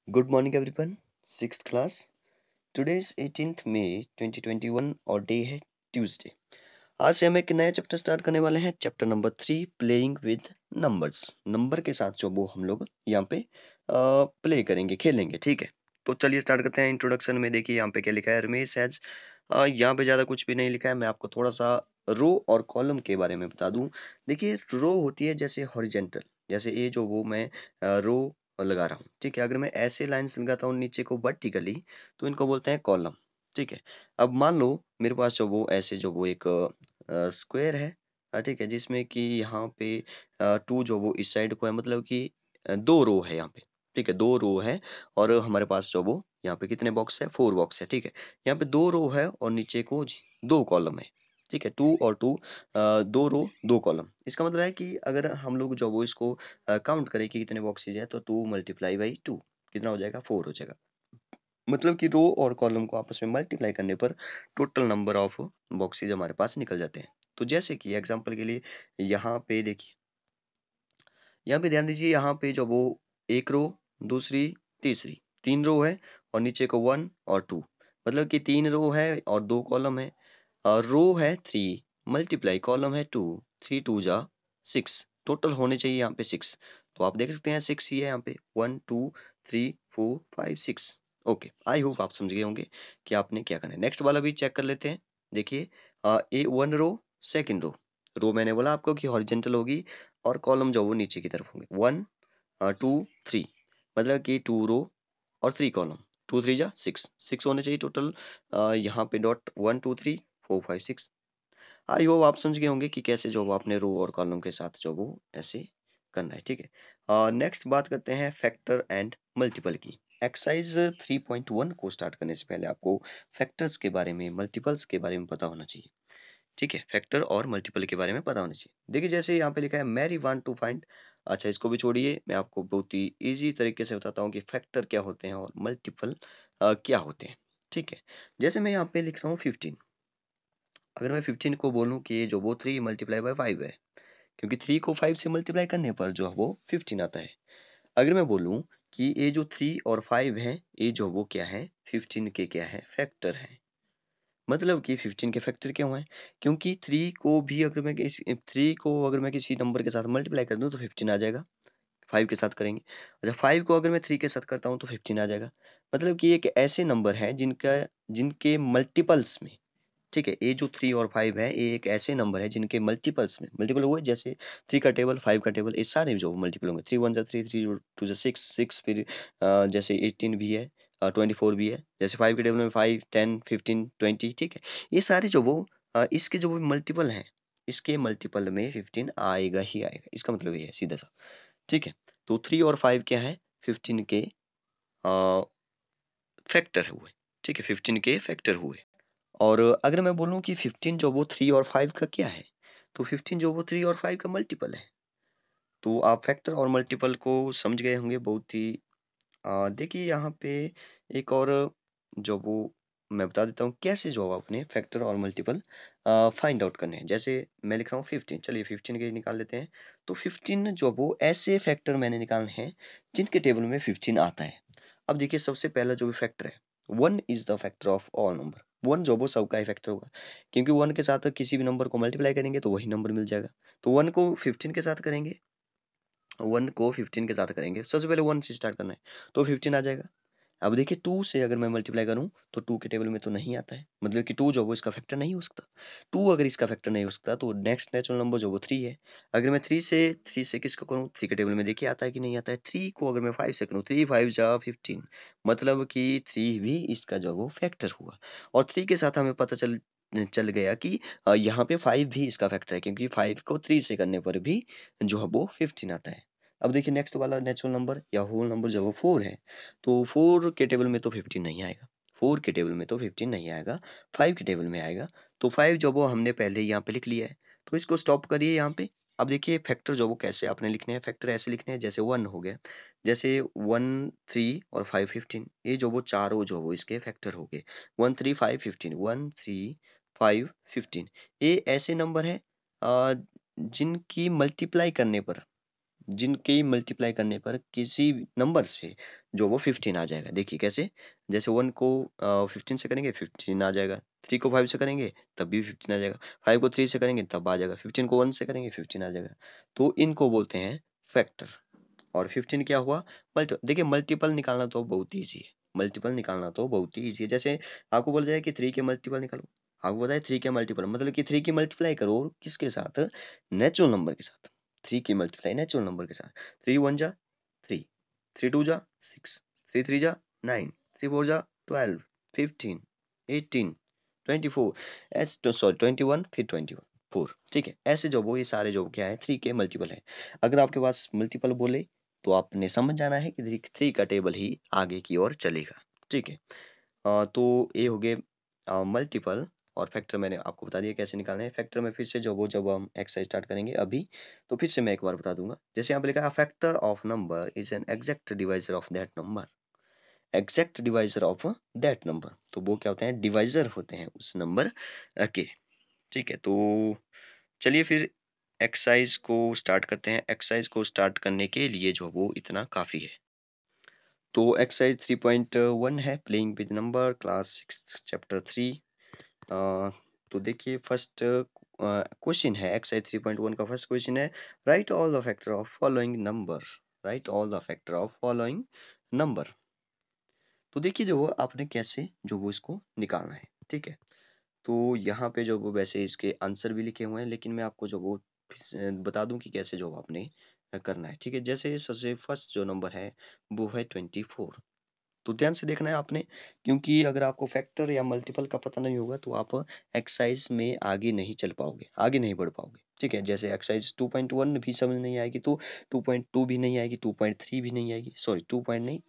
Good morning everyone. Sixth class. Today is 18th May 2021 और day है Tuesday. आज से हम एक नया चैप्टर स्टार्ट करने वाले हैं, chapter number 3 playing with numbers. Number के साथ जो वो हम लोग यहाँ पे प्ले करेंगे, खेलेंगे, ठीक है। तो चलिए स्टार्ट करते हैं। इंट्रोडक्शन में देखिए यहाँ पे क्या लिखा है, रमेश हैज। यहाँ पे ज़्यादा कुछ भी नहीं लिखा है। मैं आपको थोड़ा सा रो और कॉलम के बारे में बता दूं। देखिए रो होती है जैसे हॉरिजेंटल, जैसे ये जो वो मैं रो लगा रहा हूँ, ठीक है। अगर मैं ऐसे लाइंस लगाता हूँ नीचे को वर्टिकली तो इनको बोलते हैं कॉलम, ठीक है। अब मान लो मेरे पास जो वो ऐसे जो वो एक स्क्वायर है, ठीक है, जिसमें कि यहाँ पे टू जो वो इस साइड को है, मतलब कि दो रो है यहाँ पे, ठीक है, दो रो है। और हमारे पास जो वो यहाँ पे कितने बॉक्स है, फोर बॉक्स है, ठीक है। यहाँ पे दो रो है और नीचे को दो कॉलम है, ठीक है। टू और टू, दो रो दो कॉलम। इसका मतलब है कि अगर हम लोग जो वो इसको काउंट करें कि कितने बॉक्सेज है, तो टू मल्टीप्लाई बाई टू कितना हो जाएगा, फोर हो जाएगा। मतलब कि रो और कॉलम को आपस में मल्टीप्लाई करने पर टोटल नंबर ऑफ बॉक्सेज हमारे पास निकल जाते हैं। तो जैसे कि एग्जांपल के लिए यहाँ पे देखिए, यहाँ पे ध्यान दीजिए, यहाँ पे जो वो एक रो, दूसरी, तीसरी, तीन रो है और नीचे को वन और टू, मतलब कि तीन रो है और दो कॉलम है। और रो है थ्री मल्टीप्लाई कॉलम है टू, थ्री टू जा सिक्स, टोटल होने चाहिए यहाँ पे सिक्स। तो आप देख सकते हैं सिक्स ही है यहाँ पे, one two three four five six. Okay, I hope आप समझ गए होंगे कि आपने क्या करना है। नेक्स्ट वाला भी चेक कर लेते हैं। देखिए ए वन रो, सेकेंड रो। रो मैंने बोला आपको कि हॉरिजेंटल होगी और कॉलम जो वो नीचे की तरफ होंगे। वन टू थ्री, मतलब कि टू रो और थ्री कॉलम, टू थ्री जा सिक्स, सिक्स होने चाहिए टोटल। यहाँ पे dot one two three four five six. I hope आप समझ गए होंगे कि कैसे जो वो आपने रो और कॉलम के साथ जो वो ऐसे करना है, ठीक है। नेक्स्ट बात करते हैं फैक्टर एंड मल्टीपल की। एक्सरसाइज 3.1 को स्टार्ट करने से पहले आपको फैक्टर्स के बारे में, मल्टीपल्स के बारे में पता होना चाहिए, ठीक है। फैक्टर और मल्टीपल के बारे में पता होना चाहिए। देखिए जैसे यहाँ पे लिखा है मैरी वांट टू फाइंड। अच्छा, इसको भी छोड़िए, मैं आपको बहुत ही इजी तरीके से बताता हूँ कि फैक्टर क्या होते हैं और मल्टीपल क्या होते हैं, ठीक है। जैसे मैं यहाँ पे लिख रहा हूँ 15। अगर मैं 15 को बोलूँ कि ये जो वो 3 मल्टीप्लाई बाय 5 है, क्योंकि 3 को 5 से मल्टीप्लाई करने पर जो है वो 15 आता है। अगर मैं बोलूँ कि ये जो 3 और 5 है, ये जो वो क्या है, 15 के क्या है, फैक्टर है। मतलब कि 15 के फैक्टर क्यों है, क्योंकि 3 को भी अगर मैं किसी 3 को अगर मैं किसी नंबर के साथ मल्टीप्लाई कर दूं तो 15 आ जाएगा। 5 के साथ करेंगे। अच्छा, 5 को अगर मैं 3 के साथ करता हूं तो 15 आ जाएगा। मतलब कि एक ऐसे नंबर है जिनका, जिनके मल्टीपल्स में, ठीक है, ये जो 3 और 5 है, ये एक ऐसे नंबर है जिनके मल्टीपल्स में मल्टीपल हुए। जैसे 3 का टेबल, 5 का टेबल, ये सारे जो मल्टीपल होंगे। 3 वन जा 3, 3 टू जा 6, 6 फिर जैसे 18 भी है, 24 भी है। जैसे 5 के टेबल में 5, 10, 15, 20, ठीक है। ये सारे जो वो इसके जो वो मल्टीपल हैं, इसके मल्टीपल में 15 आएगा ही आएगा। इसका मतलब ये है सीधा सा, ठीक है। तो 3 और 5 क्या है, 15 के फैक्टर हुए, ठीक है, 15 के फैक्टर हुए। और अगर मैं बोलूँ कि 15 जो वो 3 और 5 का क्या है, तो 15 जो वो 3 और 5 का मल्टीपल है। तो आप फैक्टर और मल्टीपल को समझ गए होंगे बहुत ही। देखिए यहाँ पे एक और जो वो मैं बता देता हूँ कैसे जो आप अपने फैक्टर और मल्टीपल फाइंड आउट करने हैं। जैसे मैं लिख रहा हूँ 15, चलिए 15 के निकाल लेते हैं। तो 15 जो वो ऐसे फैक्टर मैंने निकालने हैं जिनके टेबल में 15 आता है। अब देखिए सबसे पहला जो भी फैक्टर है, one is the factor of all number. One जो वो सबका ही फैक्टर होगा, क्योंकि वन के साथ किसी भी नंबर को मल्टीप्लाई करेंगे तो वही नंबर मिल जाएगा। तो वन को 15 के साथ करेंगे, वन को 15 के साथ करेंगे, सबसे पहले वन से स्टार्ट करना है तो 15 आ जाएगा। अब देखिए टू से अगर मैं मल्टीप्लाई करूं तो टू के टेबल में तो नहीं आता है, मतलब कि टू जो वो इसका फैक्टर नहीं हो सकता। टू अगर इसका फैक्टर नहीं हो सकता तो नेक्स्ट नेचुरल नंबर जो वो थ्री है। अगर मैं थ्री से किसको करूं, थ्री के टेबल में देखिए आता है कि नहीं आता है। थ्री को अगर मैं फाइव से करूं, थ्री फाइव जा 15, मतलब कि थ्री भी इसका जो वो फैक्टर हुआ। और थ्री के साथ हमें पता चल चल गया कि यहाँ पे फाइव भी इसका फैक्टर है, क्योंकि फाइव को थ्री से करने पर भी जो है वो 15 आता है। अब देखिए नेक्स्ट वाला नेचुरल नंबर या होल नंबर जो वो फोर है, तो फोर के टेबल में तो 15 नहीं आएगा। फोर के टेबल में तो 15 नहीं आएगा, फाइव के टेबल में आएगा। तो फाइव जो वो हमने पहले यहाँ पे लिख लिया है, तो इसको स्टॉप करिए यहाँ पे। अब देखिए फैक्टर जो वो कैसे आपने लिखने हैं, फैक्टर ऐसे लिखने हैं जैसे वन हो गया, जैसे वन थ्री और फाइव 15, ये जो वो चारों जो वो इसके फैक्टर हो गए। One three five 15, one three five 15, ये ऐसे नंबर है जिनकी मल्टीप्लाई करने पर जिनके मल्टीप्लाई करने पर किसी नंबर से जो वो 15 आ जाएगा। देखिए कैसे, जैसे 1 को 15 से करेंगे 15 आ जाएगा, 3 को 5 से करेंगे तब भी 15 आ जाएगा, 5 को 3 से करेंगे तब आ जाएगा, 15 को 1 से करेंगे 15 आ जाएगा। तो इनको बोलते हैं फैक्टर। और 15 क्या हुआ, देखिए मल्टीपल निकालना तो बहुत ईजी है, मल्टीपल निकालना तो बहुत ही ईजी है। जैसे आपको बोला जाए कि 3 के मल्टीपल निकालो, आपको बताए 3 के मल्टीपल मतलब कि 3 की मल्टीप्लाई करो किसके साथ, नेचुरल नंबर के साथ। 3 की मल्टीप्लाई नेचुरल नंबर के साथ, 3 1 जा 3, 3 2 जा 6, 3 3 जा 9, 3 4 जा 12, 15, 18, 24, एस तो सॉरी 21, फिर 21 4। ठीक है, ऐसे जो वो ये सारे जो क्या है 3 के मल्टीपल है। अगर आपके पास मल्टीपल बोले तो आपने समझ जाना है कि 3 का टेबल ही आगे की ओर चलेगा। ठीक है, तो ये हो गए मल्टीपल। और फैक्टर मैंने आपको बता दिया कैसे निकालना है। फैक्टर में फिर से जब हम एक्सरसाइज स्टार्ट करेंगे अभी, तो फिर से मैं एक बार बता दूंगा। जैसे यहाँ पे लिखा है factor of number is an exact divisor of that number. Exact divisor of that number, तो वो क्या होते हैं, डिवाइजर होते हैं उस नंबर के। ठीक है, तो चलिए फिर एक्सरसाइज को स्टार्ट करते हैं। एक्सरसाइज को स्टार्ट करने के लिए जो वो इतना काफी है। तो एक्सरसाइज 3.1 है playing with number, class 6 chapter 3। तो देखिए फर्स्ट क्वेश्चन है एक्सरसाइज 3.1 का। फर्स्ट क्वेश्चन है right all the factor of following number. Right all the factor of following number. तो देखिए जो वो आपने कैसे जो वो इसको निकालना है। ठीक है, तो यहाँ पे जो वो वैसे इसके आंसर भी लिखे हुए हैं, लेकिन मैं आपको जो वो बता दूं कि कैसे जो आपने करना है। ठीक है, जैसे सबसे फर्स्ट जो नंबर है वो है 24। तो ध्यान से देखना है आपने, क्योंकि अगर आपको फैक्टर या मल्टीपल का पता नहीं होगा तो आप एक्सरसाइज में आगे नहीं चल पाओगे, आगे नहीं बढ़ पाओगे। ठीक है, जैसे एक्सरसाइज 2.1 भी समझ नहीं आएगी तो 2.2 भी नहीं आएगी, 2.3 भी नहीं आएगी, सॉरी 2 पॉइंट नहीं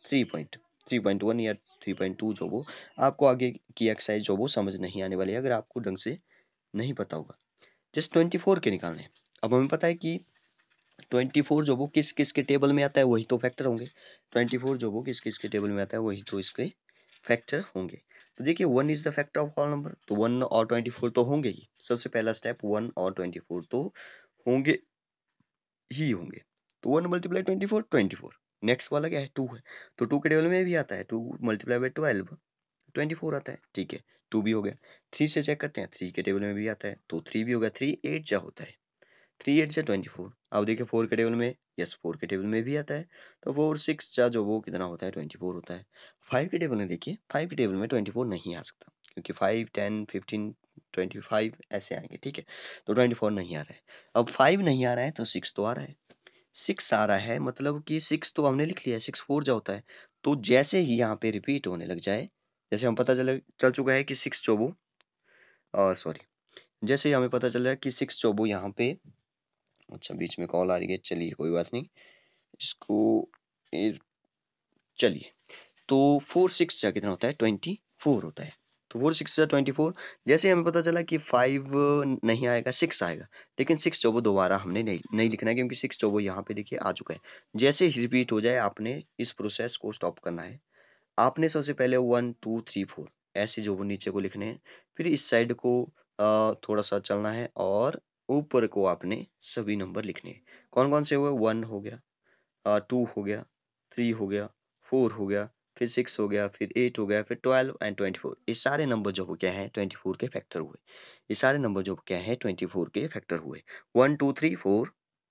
3.1 या 3.2 जो वो आपको आगे की एक्सरसाइज जो वो समझ नहीं आने वाली है अगर आपको ढंग से नहीं पता होगा। जैसे 24 के निकालने हैं। अब हमें पता है कि 24 जो वो किस किस के टेबल में आता है वही तो फैक्टर होंगे। 24 जो वो किस किस के टेबल में आता है वही तो इसके फैक्टर होंगे। तो देखिए 1 is the factor of all number, तो 1 और 24 तो होंगे ही। सबसे पहला स्टेप 1 और 24 तो होंगे ही होंगे। तो 1 मल्टीप्लाई 24 24। नेक्स्ट वाला क्या है 2 है, तो 2 के टेबल में भी आता है 2 मल्टीप्लाई बाई 12 24 आता है। ठीक है, 2 भी हो गया। 3 से चेक करते हैं, 3 के टेबल में भी आता है तो 3 भी हो गया। 3 8 जा होता है, 3 8 जा 24। अब देखिए 4 के टेबल में, यस 4 के टेबल में भी आता है तो 4 6 जा जो वो कितना होता है 24 होता है। 5 के टेबल में देखिए, 5 के टेबल में 24 नहीं आ सकता, क्योंकि 5 10 15 25 ऐसे आएंगे। ठीक है, तो 24 नहीं आ रहा है। अब 5 नहीं आ रहा है तो 6 तो आ रहा है। 6 आ रहा है मतलब कि 6 तो हमने लिख लिया है, 6 4 जा होता है। तो जैसे ही यहाँ पे रिपीट होने लग जाए, जैसे हम पता चल चुका है कि 6 चौबो, सॉरी, जैसे ही हमें पता चल रहा है कि 6 चौबो यहाँ पे, अच्छा बीच में कॉल आ रही है, चलिए कोई बात नहीं इसको, ए, चलिए। तो 4 6 जा कितना होता है 24 होता है। तो 4 6 जा 24। जैसे हमें पता चला कि 5 नहीं आएगा 6 आएगा, लेकिन 6 चौबो दोबारा हमने नहीं लिखना है, क्योंकि 6 चौबो यहाँ पे देखिए आ चुका है। जैसे ही रिपीट हो जाए आपने इस प्रोसेस को स्टॉप करना है। आपने सबसे पहले 1 2 3 4 ऐसे जो वो नीचे को लिखने हैं, फिर इस साइड को थोड़ा सा चलना है और ऊपर को आपने सभी नंबर लिखने हैं। कौन कौन से हुए, 1 हो गया, 2 हो गया, 3 हो गया, 4 हो गया, फिर 6 हो गया, फिर 8 हो गया, फिर 12 एंड 24। ये सारे नंबर जो हो क्या है 24 के फैक्टर हुए। ये सारे नंबर जो क्या है 24 के फैक्टर हुए। 1 2 3 4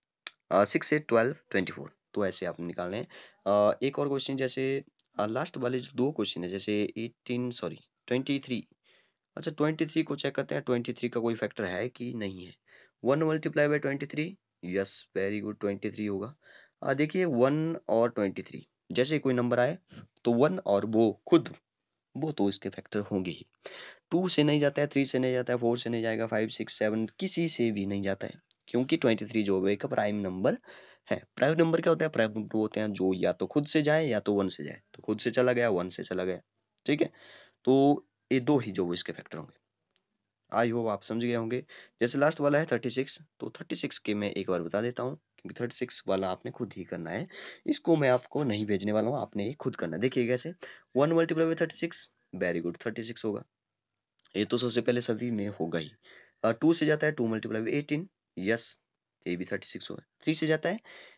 6 8 12 24। तो ऐसे आपने निकालने हैं। एक और क्वेश्चन, जैसे लास्ट वाले जो दो क्वेश्चन है, जैसे 18 सॉरी 23। अच्छा 23 को चेक करते हैं, 23 का कोई फैक्टर है कि नहीं है। 1 multiply by 23, yes very good 23 होगा। देखिए 1 और 23 जैसे कोई नंबर आए तो 1 और वो खुद वो तो इसके फैक्टर होंगे ही। 2 से नहीं जाता है, 3 से नहीं जाता है, 4 से नहीं जाएगा, 5 6 7 किसी से भी नहीं जाता है, क्योंकि 23 जो है एक प्राइम नंबर है। प्राइम नंबर क्या होता है, प्राइम नंबर होते हैं जो या तो खुद से जाए या तो 1 से जाए। तो खुद से चला गया, 1 से चला गया। ठीक है, तो ये दो ही जो इसके फैक्टर होंगे। आई होप आप समझ गए होंगे। जैसे लास्ट वाला है 36, तो 36 के मैं एक बार बता देता हूँ, क्योंकि 36 वाला आपने खुद ही करना है। इसको मैं आपको नहीं भेजने वाला हूँ, आपने खुद करना है। देखिए कैसे, 1 मल्टीप्लाई बाई 36, वेरी गुड 36 होगा। ये तो सबसे पहले सभी में होगा ही। 2 से जाता है 2 मल्टीप्लाई बाई 18, यस ये भी 36 होगा। 3 से जाता है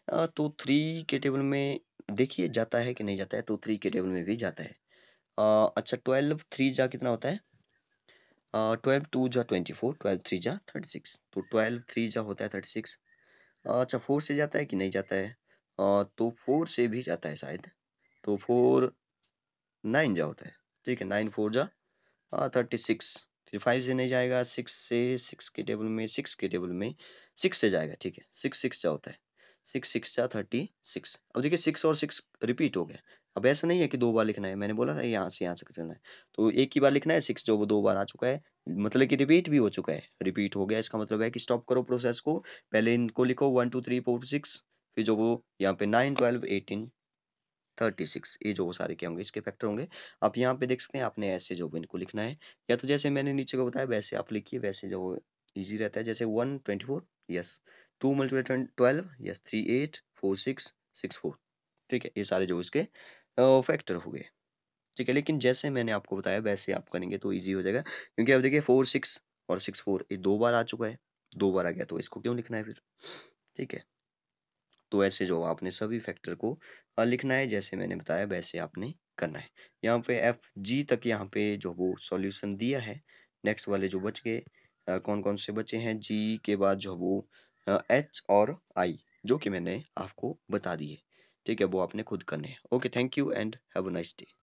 तो 3 के टेबल में देखिए जाता है कि नहीं जाता है, तो 3 के टेबल में भी जाता है। अच्छा 12 3 जा कितना होता है? 12 2 जा 24, 12 3 जा 36, तो 12 3 जा होता है 36। अच्छा 4 से जाता है कि नहीं जाता है? तो 4 से भी जाता है शायद, तो 4 9 जा होता है, ठीक है, 9 4 जा 36। फिर 5 से नहीं जाएगा, 6 से, 6 के टेबल में, 6 के टेबल में 6 से जाएगा, ठीक है, 6 6 जा होता है, 6 6 जा 36। अब देखिए 6 और 6 रिपीट हो गया। अब ऐसा नहीं है कि 2 बार लिखना है, मैंने बोला था यहाँ से चलना है, तो एक ही बार लिखना है। 6 जो वो 2 बार आ चुका है, मतलब कि रिपीट भी हो चुका है, रिपीट हो गया, इसका मतलब है कि स्टॉप करो प्रोसेस को, पहले इनको लिखो 1 2 3 4 6, फिर जो वो यहाँ पे 9 12 18 36, ये जो वो सारे क्या होंगे, इसके फैक्टर होंगे। आप यहाँ पे देख सकते हैं, आपने ऐसे जो भी इनको लिखना है, या तो जैसे मैंने नीचे को बताया वैसे आप लिखिए, वैसे जो इजी रहता है। जैसे 1 24, यस, 2 मल्टीप्लाई 12, यस, 3 8, 4 6, 6 4, ठीक है, ये सारे जो इसके फैक्टर हो गए, ठीक है। लेकिन जैसे मैंने आपको बताया वैसे आप करेंगे तो ईजी हो जाएगा, क्योंकि अब देखिए 4 6 और 6 4 ये 2 बार आ चुका है, 2 बार आ गया तो इसको क्यों लिखना है फिर, ठीक है। तो ऐसे जो आपने सभी फैक्टर को लिखना है, जैसे मैंने बताया वैसे आपने करना है। यहाँ पे एफ जी तक यहाँ पे जो वो सॉल्यूशन दिया है। नेक्स्ट वाले जो बच गए, कौन कौन से बचे हैं, जी के बाद जो वो एच और आई, जो कि मैंने आपको बता दिए, ठीक है, वो आपने खुद करने हैं। Okay, thank you and have a nice day.